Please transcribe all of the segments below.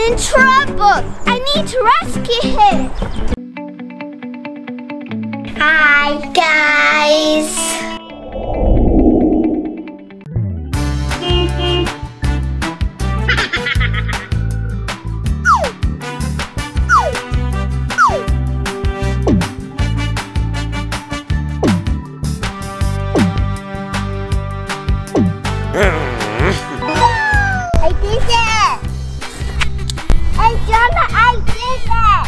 in trouble. I need to rescue him. Hi, guys. I did it! Adriana, I did it!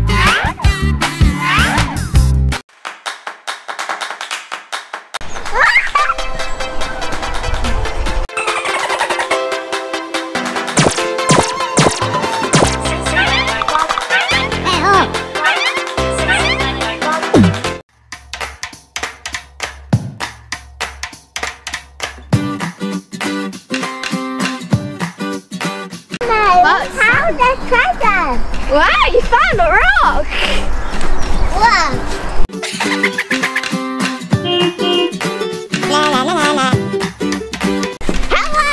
Found the treasure! Wow, you found a rock! Look! Hello!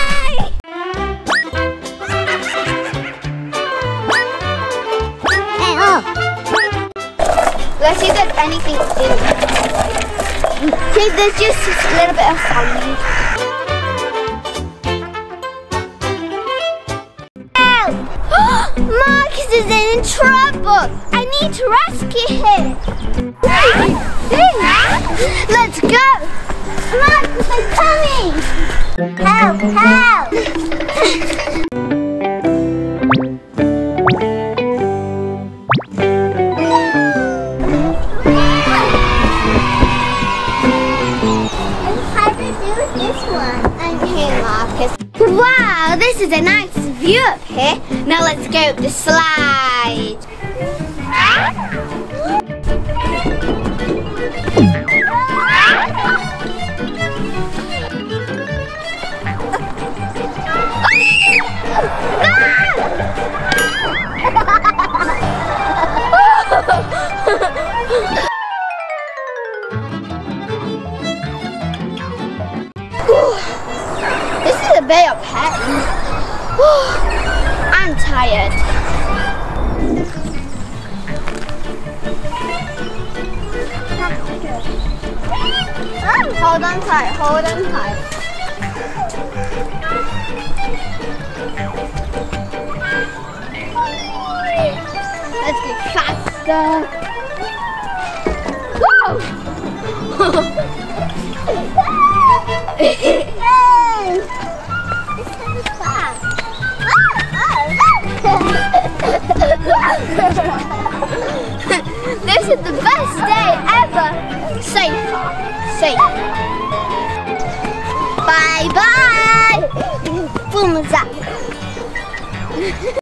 Hey, oh! Let's see if there's anything in it. See, there's just a little bit of sand. Markus is in trouble. I need to rescue him. Let's go. Markus, I'm coming. Help, help. How to do this one? I'm here, Markus. Wow, this is a nice view up here. Now let's go up the slide. This is a bit of pain. I'm tired. Hold on tight, hold on tight. Let's go faster. Whoa! This is the best day ever. Safe. Bye bye. Thumbs up.